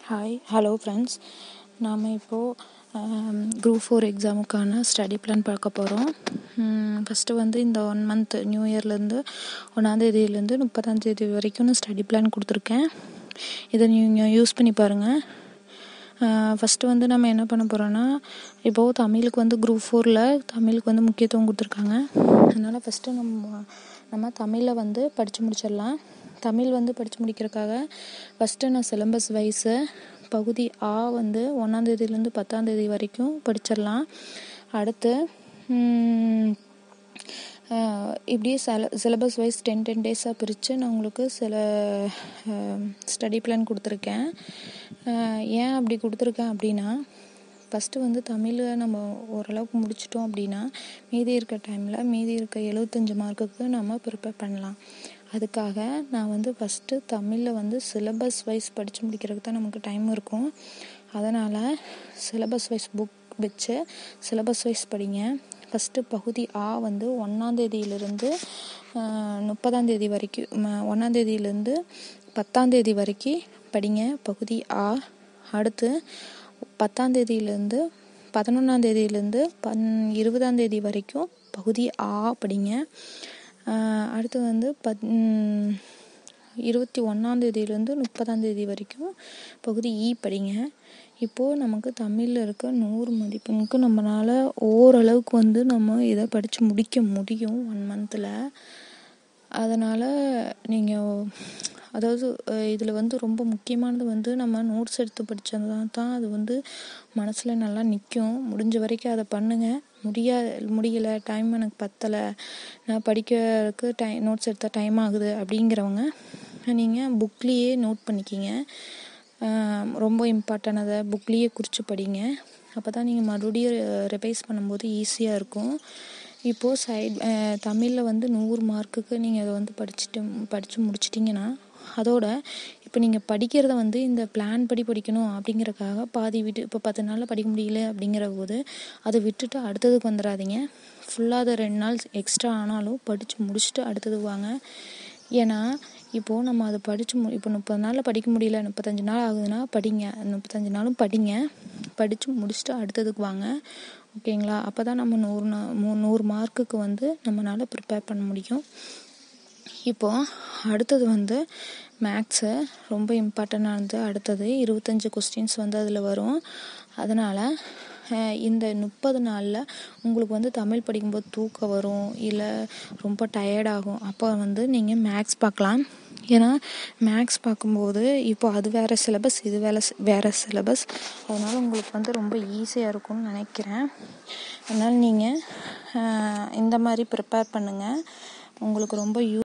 Hello friends. நாம் இப்போது group 4 எக்ஸாமுக்கான study plan பார்க்க போகிறோம். ஃபஸ்ட்டு வந்து இந்த 1 மந்த் நியூ இயர்லேருந்து 1ஆந்தேதியிலேருந்து 30ஆந்தேதி வரைக்கும் நான் ஸ்டடி பிளான் கொடுத்துருக்கேன். இதை நீங்கள் யூஸ் பண்ணி பாருங்கள். ஃபஸ்ட்டு வந்து நம்ம என்ன பண்ண போகிறோன்னா, இப்போது தமிழுக்கு வந்து குரூப் 4ல் தமிழுக்கு வந்து முக்கியத்துவம் கொடுத்துருக்காங்க. அதனால் ஃபஸ்ட்டு நம்ம தமிழை வந்து படித்து முடிச்சிடலாம். தமிழ் வந்து படித்து முடிக்கிறதுக்காக ஃபஸ்ட்டு நான் சிலபஸ் வைஸு பகுதி ஆ வந்து 1ஆந்தேதியிலேருந்து 10ஆந்தேதி வரைக்கும் படிச்சிடலாம். அடுத்து இப்படியே சிலபஸ் வைஸ் 10 டேஸாக பிரித்து நான் உங்களுக்கு சில ஸ்டடி பிளான் கொடுத்துருக்கேன். ஏன் அப்படி கொடுத்துருக்கேன் அப்படின்னா, ஃபஸ்ட்டு வந்து தமிழை நம்ம ஓரளவுக்கு முடிச்சிட்டோம் அப்படின்னா மீதி இருக்க டைமில் மீதி இருக்க 75 மார்க்குக்கு நம்ம ப்ரிப்பேர் பண்ணலாம். அதுக்காக நான் வந்து ஃபஸ்ட்டு தமிழில் வந்து சிலபஸ் வைஸ் படித்து முடிக்கிறதுக்கு தான் நமக்கு டைம் இருக்கும். அதனால் சிலபஸ் வைஸ் புக் வச்சு சிலபஸ் வைஸ் படிங்க. ஃபஸ்ட்டு பகுதி ஆ வந்து 1ஆந்தேதியிலிருந்து 30ஆந்தேதி வரைக்கும், 1ஆந்தேதியிலேருந்து 10ஆந்தேதி வரைக்கும் படிங்க பகுதி ஆ. அடுத்து 10ஆந்தேதியிலேருந்து 11ஆந்தேதியிலேருந்து 20ஆந்தேதி வரைக்கும் பகுதி ஆ படிங்க. அடுத்து வந்து 21ஆந்தேதியிலேருந்து 30ஆந்தேதி வரைக்கும் பகுதி ஈ படிங்க. இப்போது நமக்கு தமிழில் இருக்க 100 மதிப்பெண்ணுக்கு நம்மளால் ஓரளவுக்கு வந்து நம்ம இதை படித்து முடிக்க முடியும் 1 மந்தில். அதனால் நீங்கள் அதாவது இதில் வந்து ரொம்ப முக்கியமானது வந்து நம்ம நோட்ஸ் எடுத்து படித்தது தான் அது வந்து மனசில் நல்லா நிற்கும். முடிஞ்ச வரைக்கும் அதை பண்ணுங்கள். முடியலை, டைம் எனக்கு பத்தலை, நான் படிக்கிறதுக்கு நோட்ஸ் எடுத்தால் டைம் ஆகுது அப்படிங்கிறவங்க நீங்கள் புக்லேயே நோட் பண்ணிக்கிங்க. ரொம்ப இம்பார்ட்டனானதை புக்லேயே குறித்து படிங்க. அப்போ தான் நீங்கள் மறுபடியும் ரிவைஸ் பண்ணும்போது ஈஸியாக இருக்கும். இப்போது தமிழில் வந்து 100 மார்க்குக்கு நீங்கள் அதை வந்து படித்து முடிச்சிட்டிங்கன்னா, அதோட இப்போ நீங்கள் படிக்கிறத வந்து இந்த பிளான் படி படிக்கணும் அப்படிங்கிறக்காக பாதி விட்டு, இப்போ 10 நாளில் படிக்க முடியல அப்படிங்கிற போது அதை விட்டுட்டு அடுத்ததுக்கு வந்துடாதீங்க. ஃபுல்லாக அதை 2 நாள் எக்ஸ்ட்ரா ஆனாலும் படித்து முடிச்சுட்டு அடுத்ததுக்கு வாங்க. ஏன்னா இப்போது நம்ம அதை படித்து இப்போ 30 நாளில் படிக்க முடியல, 35 நாள் ஆகுதுன்னா படிங்க. 35 நாளும் படிங்க. படித்து முடிச்சுட்டு அடுத்ததுக்கு வாங்க. ஓகேங்களா? அப்போ தான் நம்ம 100 மார்க்குக்கு வந்து நம்மளால் ப்ரிப்பேர் பண்ண முடியும். இப்போது அடுத்தது வந்து மேக்ஸு ரொம்ப இம்பார்ட்டண்டானது. அடுத்தது 25 கொஸ்டின்ஸ் வந்து அதில் வரும். அதனால் இந்த 30 நாளில் உங்களுக்கு வந்து தமிழ் படிக்கும்போது தூக்கம் வரும், இல்லை ரொம்ப டயர்டாகும். அப்போ வந்து நீங்கள் மேக்ஸ் பார்க்கலாம். ஏன்னா மேக்ஸ் பார்க்கும்போது இப்போ அது வேறு சிலபஸ், இது வேறு சிலபஸ். அதனால் உங்களுக்கு வந்து ரொம்ப ஈஸியாக இருக்கும்னு நினைக்கிறேன். அதனால் நீங்கள் இந்த மாதிரி ப்ரிப்பேர் பண்ணுங்கள். உங்களுக்கு ரொம்ப